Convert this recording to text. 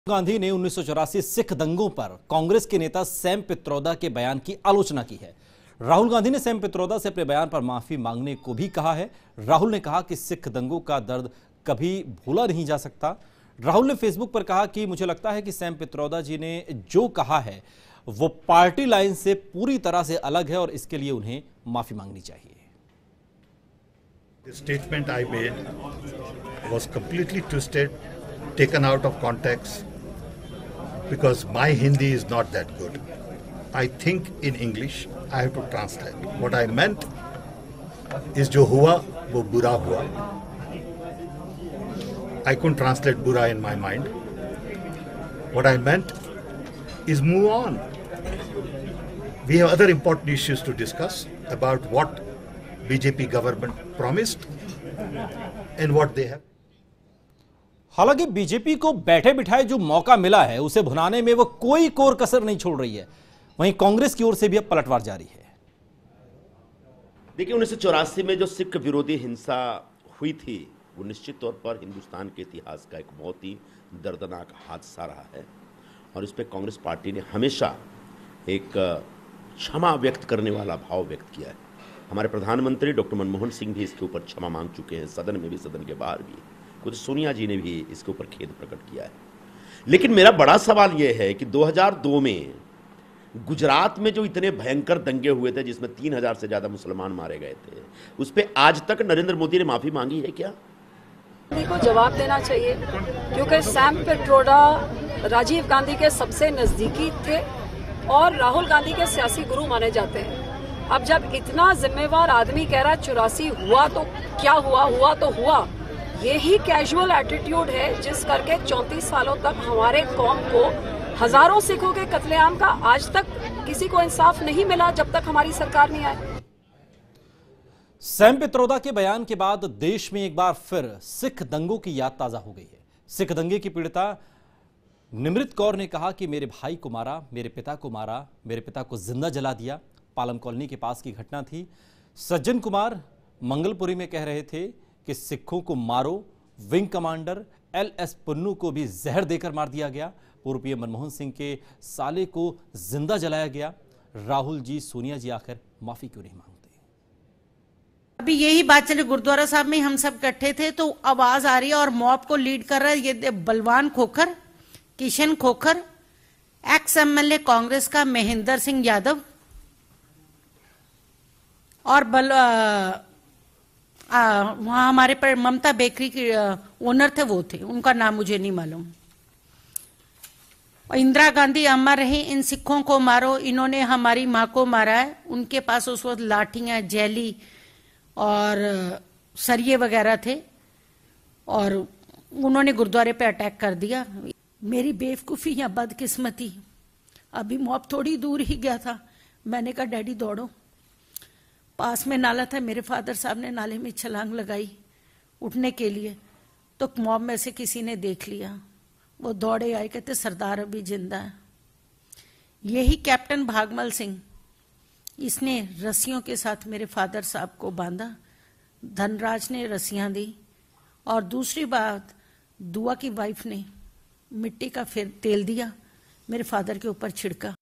गांधी ने 1984 सिख दंगों पर कांग्रेस के नेता सैम पित्रोदा के बयान की आलोचना की है। राहुल गांधी ने सैम पित्रोदा से अपने बयान पर माफी मांगने को भी कहा है। राहुल ने कहा कि सिख दंगों का दर्द कभी भूला नहीं जा सकता। राहुल ने फेसबुक पर कहा कि मुझे लगता है कि सैम पित्रोदा जी ने जो कहा है वो पार्टी लाइन से पूरी तरह से अलग है और इसके लिए उन्हें माफी मांगनी चाहिए। The statement I made was completely twisted, taken out of context, because my Hindi is not that good. I think in English, I have to translate. What I meant is जो हुआ वो बुरा हुआ. I couldn't translate बुरा in my mind. What I meant is move on. We have other important issues to discuss about what BJP government promised and what they have. हालांकि बीजेपी को बैठे बिठाए जो मौका मिला है उसे भुनाने में वो कोई कोर कसर नहीं छोड़ रही है। वहीं कांग्रेस की ओर से भी अब पलटवार जारी है। देखिए 1984 में जो सिख विरोधी हिंसा हुई थी वो निश्चित तौर पर हिंदुस्तान के इतिहास का एक बहुत ही दर्दनाक हादसा रहा है और इस पर कांग्रेस पार्टी ने हमेशा एक क्षमा व्यक्त करने वाला भाव व्यक्त किया है। हमारे प्रधानमंत्री डॉक्टर मनमोहन सिंह भी इसके ऊपर क्षमा मांग चुके हैं, सदन में भी सदन के बाहर भी। खुद सोनिया जी ने भी इसके ऊपर खेद प्रकट किया है। लेकिन मेरा बड़ा सवाल यह है कि 2002 में गुजरात में जो इतने भयंकर दंगे हुए थे जिसमें 3000 से ज्यादा मुसलमान मारे गए थे, उस पर आज तक नरेंद्र मोदी ने माफी मांगी है क्या? को जवाब देना चाहिए क्योंकि सैम पित्रोदा राजीव गांधी के सबसे नजदीकी थे और राहुल गांधी के सियासी गुरु माने जाते हैं। अब जब इतना जिम्मेवार आदमी कह रहा 84 हुआ तो क्या हुआ, हुआ तो हुआ, यही कैजुअल एटीट्यूड है जिस करके 34 सालों तक हमारे कौम को हजारों सिखों के कत्लेआम का आज तक किसी को इंसाफ नहीं मिला जब तक हमारी सरकार नहीं आई। सैम पित्रोदा के बयान के बाद देश में एक बार फिर सिख दंगों की याद ताजा हो गई है। सिख दंगे की पीड़िता निमृत कौर ने कहा कि मेरे भाई को मारा, मेरे पिता को मारा, मेरे पिता को जिंदा जला दिया। पालम कॉलोनी के पास की घटना थी। सज्जन कुमार मंगलपुरी में कह रहे थे कि सिखों को मारो। विंग कमांडर LS पुन्नू को भी जहर देकर मार दिया गया। पूर्व पीएम मनमोहन सिंह के साले को जिंदा जलाया गया। राहुल जी, सोनिया जी आखिर माफी क्यों नहीं मांगते? अभी यही बात चली, गुरुद्वारा साहब में हम सब इकट्ठे थे तो आवाज आ रही है और मॉब को लीड कर रहा है ये बलवान खोखर, किशन खोखर, एक्स MLA कांग्रेस का महेंद्र सिंह यादव और वहां हमारे पर ममता बेकरी के ओनर थे, वो थे, उनका नाम मुझे नहीं मालूम। और इंदिरा गांधी अमर रहे, इन सिखों को मारो, इन्होंने हमारी माँ को मारा है। उनके पास उस वक्त लाठियां, जैली और सरिये वगैरह थे और उन्होंने गुरुद्वारे पे अटैक कर दिया। मेरी बेवकूफ़ी या बदकिस्मती, अभी मॉब थोड़ी दूर ही गया था, मैंने कहा डैडी दौड़ो। पास में नाला था, मेरे फादर साहब ने नाले में छलांग लगाई उठने के लिए तो मॉब में से किसी ने देख लिया, वो दौड़े आए, कहते सरदार अभी जिंदा है। यही कैप्टन भागमल सिंह, इसने रस्सियों के साथ मेरे फादर साहब को बांधा, धनराज ने रस्सियां दी और दूसरी बात दुआ की वाइफ ने मिट्टी का फिर तेल दिया, मेरे फादर के ऊपर छिड़का।